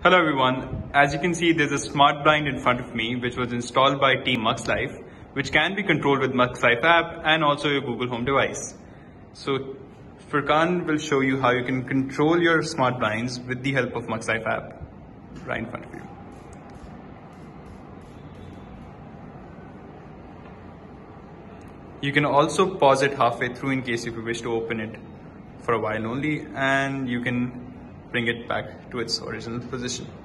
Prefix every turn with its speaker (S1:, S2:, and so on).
S1: Hello everyone, as you can see there's a smart blind in front of me which was installed by Team MuxLife, which can be controlled with MuxLife app and also your Google Home device. So Furkan will show you how you can control your smart blinds with the help of MuxLife app right in front of you. You can also pause it halfway through in case if you wish to open it for a while only, and you can bring it back to its original position.